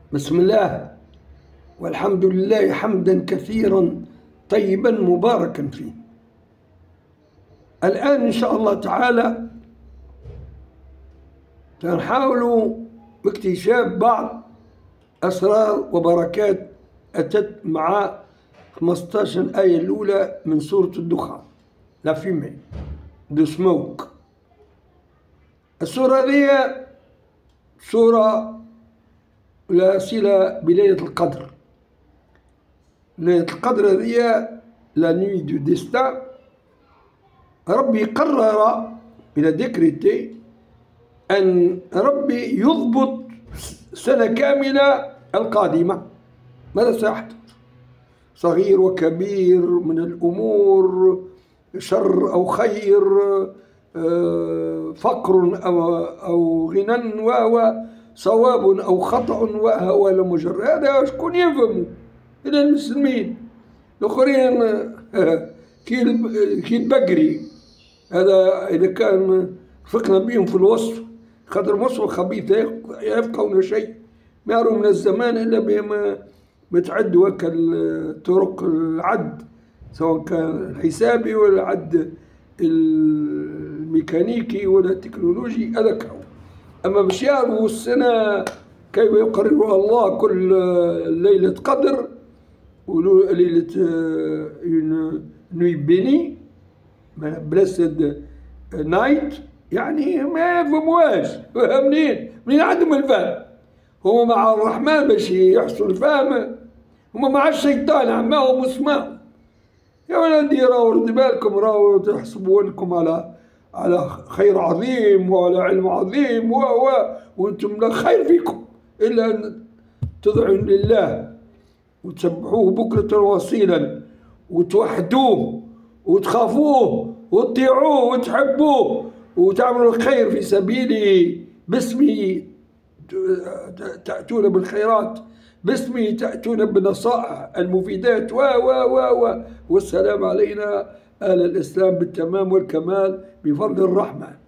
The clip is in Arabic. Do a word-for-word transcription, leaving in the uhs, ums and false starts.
بسم الله والحمد لله حمدا كثيرا طيبا مباركا فيه. الآن إن شاء الله تعالى سنحاول باكتشاف بعض أسرار وبركات أتت مع خمسة عشر آية الأولى من سورة الدخان، لا فيمي دو سموك. السورة هذه سورة لا صلة بليلة القدر. ليلة القدر هذه لا نوي دو ديستان، ربي قرر إلى ديكريتي أن ربي يضبط سنة كاملة القادمة. ماذا سيحدث؟ صغير وكبير من الأمور، شر أو خير، فقر أو أو غنى، وهو صواب أو خطأ، وهو مجرد. هذا شكون يفهموا؟ إلى المسلمين الآخرين كي البقري. هذا إذا كان رفقنا بهم في الوصف، خاطر وصف خبيث يفقهون شيء، ما يروا من الزمان إلا بما بتعدوا هكا طرق العد، سواء كان الحسابي ولا العد الميكانيكي ولا التكنولوجي، هذاك هو. أما باش يعرفوا السنة كيف يقررها الله، كل ليلة قدر وليلة نوي بيني بلاسد نايت، يعني ما يفهموهاش. منين؟ منين عندهم الفهم؟ هما مع الرحمن باش يحصل الفهم، هما مع الشيطان عماهم وسماهم. يا ولدي راهو رد بالكم، راهو تحسبونكم على على خير عظيم وعلى علم عظيم، و و وانتم لا خير فيكم الا ان تدعوا لله وتسبحوه بكرة وأصيلا، وتوحدوه وتخافوه وتطيعوه وتحبوه وتعملوا الخير في سبيله، باسمه تأتون بالخيرات، باسمه تأتون بالنصائح المفيدات، و و و و والسلام علينا أهل الإسلام بالتمام والكمال بفضل الرحمن.